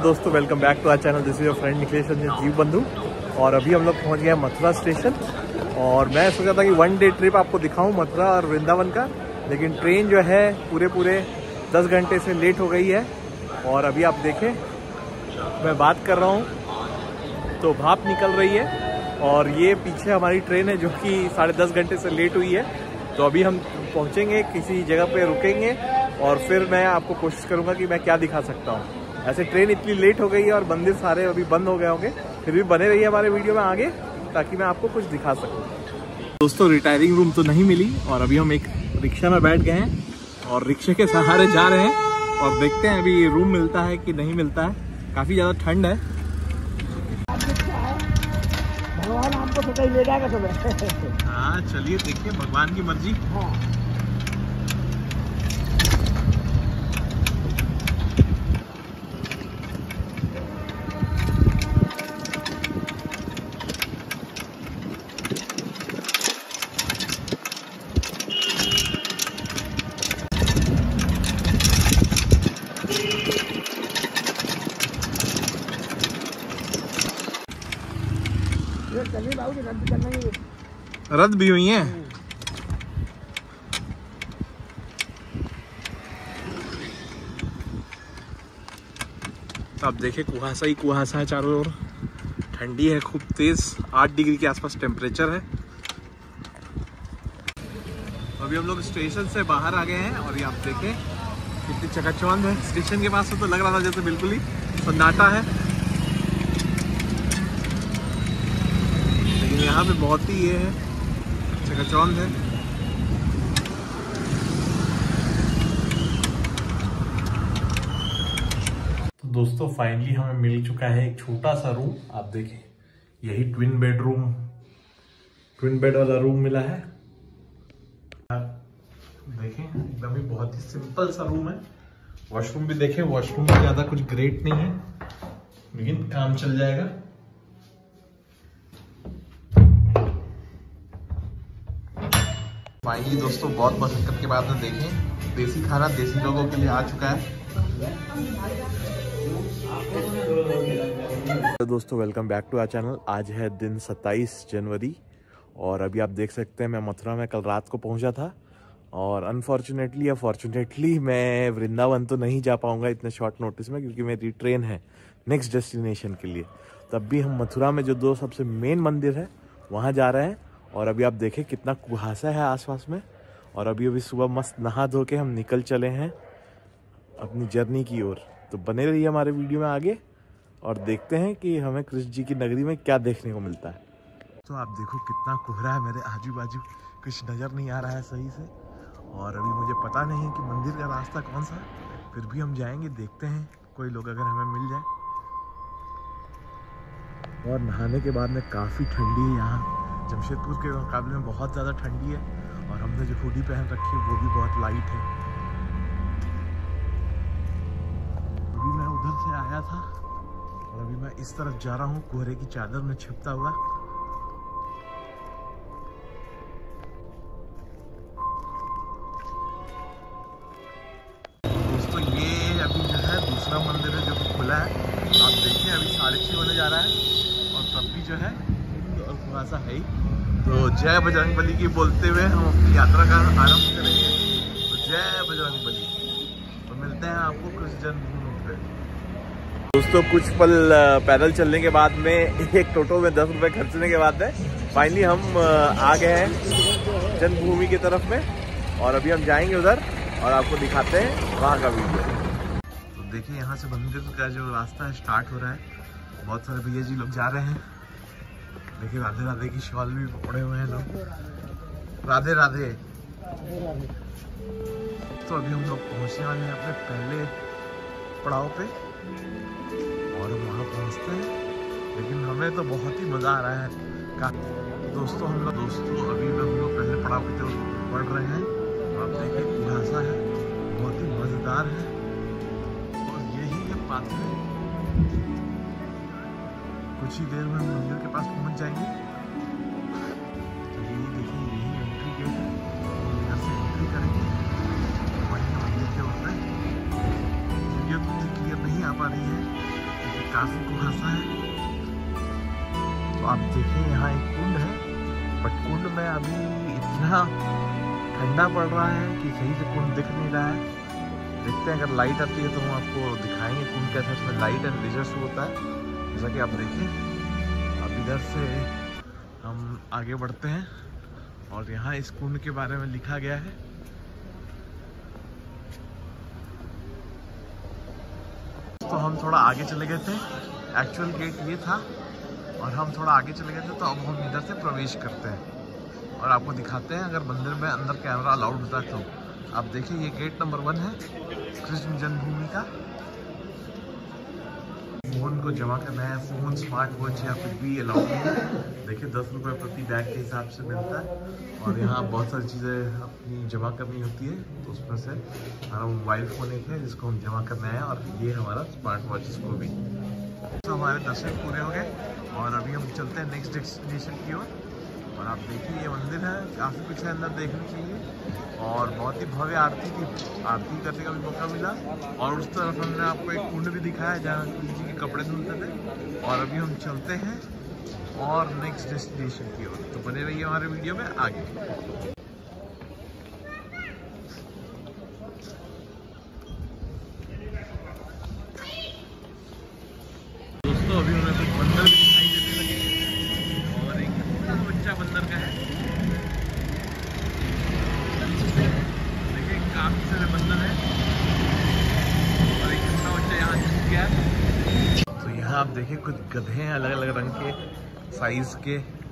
दोस्तों, welcome back to our channel. This is your friend Nikhilesh Jeev Bandhu. और अभी हम लोग पहुंच गए मथुरा स्टेशन। और मैं सोचा था कि 1 डे ट्रिप आपको दिखाऊं मथुरा और वृंदावन का, लेकिन ट्रेन जो है पूरे 10 घंटे से लेट हो गई है। और अभी आप देखें, मैं बात कर रहा हूं तो भाप निकल रही है। और ये पीछे हमारी ट्रेन है जो कि 10.5 घंटे से लेट हुई है। तो अभी हम पहुंचेंगे, किसी जगह पे रुकेंगे और फिर मैं आपको कोशिश करूंगा कि मैं क्या दिखा सकता हूं। ऐसे ट्रेन इतनी लेट हो गई है और मंदिर सारे अभी बंद हो गए होंगे, फिर भी बने रहिए हमारे वीडियो में आगे ताकि मैं आपको कुछ दिखा सकूं। दोस्तों, रिटायरिंग रूम तो नहीं मिली और अभी हम एक रिक्शा में बैठ गए हैं और रिक्शे के सहारे जा रहे हैं और देखते हैं अभी रूम मिलता है कि नहीं मिलता है। काफ़ी ज़्यादा ठंड है। भगवान हमको तो कहीं ले जाएगा सुबह। हाँ, चलिए देखिए, भगवान की मर्जी। हाँ। रद्द भी हुई हैं। अब देखे, कुहासा ही कुहासा है चारों ओर। ठंडी है खूब तेज, 8 डिग्री के आसपास टेम्परेचर है। अभी हम लोग स्टेशन से बाहर आ गए हैं और ये आप देखें कितनी चकाचौंध है। स्टेशन के पास तो लग रहा था जैसे बिल्कुल ही सन्नाटा है, लेकिन यहाँ पे बहुत ही ये है, चकाचौंध है। तो दोस्तों, फाइनली हमें मिल चुका है एक छोटा सा रूम। आप देखें, यही ट्विन बेड वाला रूम मिला है। देखें, एकदम ही बहुत ही सिंपल सा रूम है। वॉशरूम भी देखें, वॉशरूम भी ज्यादा कुछ ग्रेट नहीं है, लेकिन काम चल जाएगा। फाइनली दोस्तों, बहुत मशक्कत के बाद में देखें, देसी खाना देसी लोगों के लिए आ चुका है। तो दोस्तों, welcome back to our channel. आज है दिन 27 जनवरी और अभी आप देख सकते हैं मैं मथुरा में कल रात को पहुंचा था। और अनफॉर्चुनेटली या फॉर्चुनेटली मैं वृंदावन तो नहीं जा पाऊंगा इतने शॉर्ट नोटिस में, क्योंकि मेरी ट्रेन है नेक्स्ट डेस्टिनेशन के लिए। तब भी हम मथुरा में जो 2 सबसे मेन मंदिर है वहाँ जा रहे हैं। और अभी आप देखें कितना कुहासा है आसपास में। और अभी सुबह मस्त नहा धो के हम निकल चले हैं अपनी जर्नी की ओर। तो बने रहिए हमारे वीडियो में आगे और देखते हैं कि हमें कृष्ण जी की नगरी में क्या देखने को मिलता है। तो आप देखो कितना कोहरा है, मेरे आजू बाजू कुछ नज़र नहीं आ रहा है सही से। और अभी मुझे पता नहीं है कि मंदिर का रास्ता कौन सा है, फिर भी हम जाएंगे, देखते हैं कोई लोग अगर हमें मिल जाए। और नहाने के बाद में काफ़ी ठंडी है यहाँ, जमशेदपुर के मुकाबले में बहुत ज़्यादा ठंडी है। और हमने जो हुडी पहन रखी है वो भी बहुत लाइट है। अभी मैं उधर से आया था और अभी मैं इस तरफ जा रहा हूँ, कोहरे की चादर में छिपता हुआ। दोस्तों, ये अभी जो है दूसरा मंदिर है जो कि खुला है। आप देखिए, अभी 6:30 होने जा रहा है और तब भी जो है और कुहासा है ही। तो जय बजरंगबली की बोलते हुए हम अपनी यात्रा का आरंभ करेंगे। तो जय बजरंगबली। तो मिलते हैं आपको कृष्ण जन्मभूमि पे। दोस्तों, कुछ पल पैदल चलने के बाद में, एक टोटो में 10 रुपए खर्चने के बाद में फाइनली हम आ गए हैं जन्मभूमि की तरफ में। और अभी हम जाएंगे उधर और आपको दिखाते हैं वहाँ का वीडियो। तो देखिए, यहाँ से मंदिर का जो रास्ता है स्टार्ट हो रहा है। बहुत सारे भैया जी लोग जा रहे हैं। देखिए, राधे राधे की शॉल भी ओढ़े हुए हैं लोग। राधे राधे। तो अभी हम लोग पहुंचने वाले हैं अपने पहले पड़ाव पे और हम वहाँ पहुँचते हैं। लेकिन हमें तो बहुत ही मज़ा आ रहा है। दोस्तों अभी हम लोग पहले पड़ाव की तरफ बढ़ रहे हैं। आप देखिए, कुहासा है, बहुत ही मज़ेदार है। और यही है पाथवे। कुछ ही देर में हम मंदिर के पास पहुंच जाएंगे। तो यही देखिए, यही एंट्री गेट है। यहाँ से एंट्री करेंगे, वहीं मंदिर के ऊपर। वीडियो तो क्लियर नहीं आ पा रही है काफी कुहासा है। तो आप देखें यहाँ एक कुंड है, बट कुंड में अभी इतना ठंडा पड़ रहा है कि सही से कुंड दिख नहीं रहा है। देखते हैं अगर लाइट आती है तो हम आपको दिखाएंगे कुंड कैसे, इसमें लाइट एंड लेजर शो होता है। जैसा कि आप देखिए, अब इधर से हम आगे बढ़ते हैं और यहाँ इस कुंड के बारे में लिखा गया है। तो हम थोड़ा आगे चले गए थे, एक्चुअल गेट ये था और हम थोड़ा आगे चले गए थे, तो अब हम इधर से प्रवेश करते हैं और आपको दिखाते हैं अगर मंदिर में अंदर कैमरा अलाउड होता है तो। आप देखिए ये गेट नंबर 1 है कृष्ण जन्मभूमि का। फोन को जमा करना है, फोन, स्मार्ट वॉच या कुछ भी अलाउड नहीं है। देखिए 10 रुपये प्रति बैग के हिसाब से मिलता है और यहाँ बहुत सारी चीज़ें अपनी जमा करनी होती है। तो उसमें से हमारा मोबाइल फ़ोन एक है जिसको हम जमा करना है और ये हमारा स्मार्ट वॉच इसको भी। तो हमारे दर्शन पूरे हो गए और अभी हम चलते हैं नेक्स्ट डेस्टिनेशन की ओर। और आप देखिए ये मंदिर है, काफ़ी कुछ है अंदर देखने के लिए और बहुत ही भव्य आरती करने का भी मौका मिला। और उस तरफ हमने आपको एक कुंड भी दिखाया जहाँ कृष्ण जी के कपड़े धुलते थे। और अभी हम चलते हैं और नेक्स्ट डेस्टिनेशन की ओर। तो बने रहिए हमारे वीडियो में आगे। दोस्तों अभी हमें कुछ बंदर भी दिखाई देने लगे और एक बच्चा बंदर का है। देखिए काफी सारे बंदर हैं और एक छोटा बच्चा यहाँ छूट गया। तो यहाँ आप देखिए कुछ गधे हैं अलग अलग रंग के, साइज के।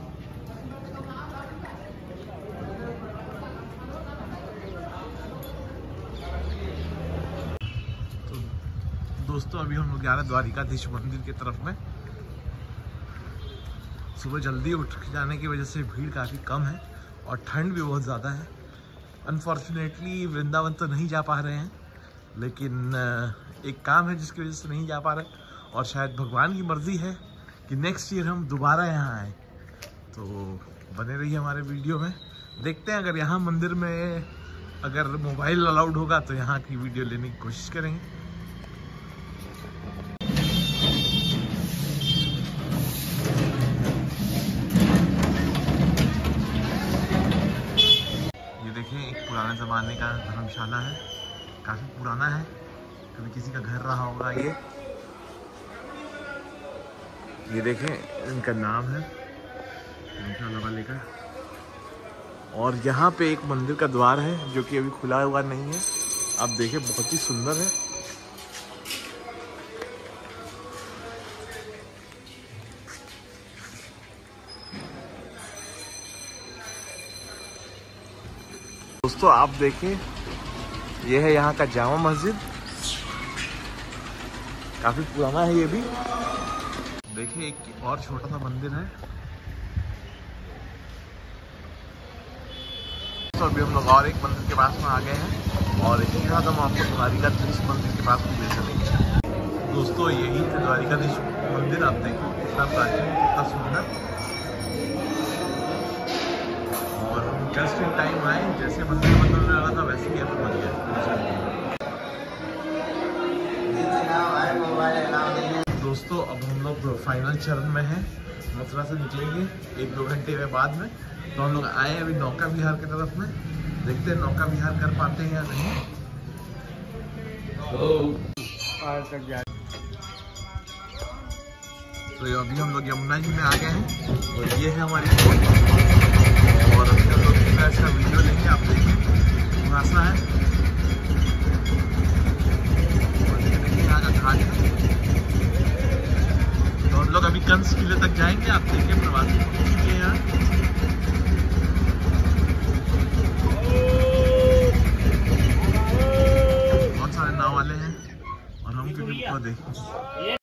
तो दोस्तों अभी हम लोग जा रहे हैं द्वारिकाधीश मंदिर की तरफ में। सुबह जल्दी उठ जाने की वजह से भीड़ काफ़ी कम है और ठंड भी बहुत ज़्यादा है। अनफॉर्चुनेटली वृंदावन तो नहीं जा पा रहे हैं, लेकिन एक काम है जिसकी वजह से नहीं जा पा रहे और शायद भगवान की मर्जी है कि नेक्स्ट ईयर हम दोबारा यहाँ आए। तो बने रहिए हमारे वीडियो में, देखते हैं अगर यहाँ मंदिर में अगर मोबाइल अलाउड होगा तो यहाँ की वीडियो लेने की कोशिश करेंगे। पुराने ज़माने का धर्मशाला है, काफ़ी पुराना है, कभी किसी का घर रहा होगा ये देखें इनका नाम है धर्मशाला वाले का। और यहाँ पे एक मंदिर का द्वार है जो कि अभी खुला हुआ नहीं है। आप देखें बहुत ही सुंदर है। दोस्तों आप देखें ये है यहाँ का जामा मस्जिद, काफी पुराना है ये भी। देखिए एक और छोटा सा मंदिर है। तो अभी हम लोग और एक मंदिर के पास में आ गए हैं और इसी के साथ हम आपको द्वारिकाधीश मंदिर के पास में ले चलेंगे। दोस्तों यही है द्वारिकाधीश मंदिर। आप देखिए कितना प्राचीन, कितना सुंदर। और हम जस्ट इन टाइम आए, जैसे मंदिर बंद होने वाला था वैसे ही हम पहुंच गए। दोस्तों अब हम लोग फाइनल चरण में हैं, मथुरा से निकलेंगे 1-2 घंटे के बाद में। तो हम लोग आए अभी नौका विहार की तरफ में, देखते हैं नौका विहार कर पाते हैं या नहीं। तो अभी हम लोग यमुना जी में आ गए हैं और ये है हमारी बोट और अभी हम लोग इसका वीडियो लेंगे। आप देखिए कुहासा है और देखिए यहाँ का घाट है। तो हम लोग अभी कंस किले तक जाएंगे। आप देखिए प्रवासी पहुंच चुके हैं यहाँ। बहुत सारे नाव वाले हैं और हम क्योंकि देखिए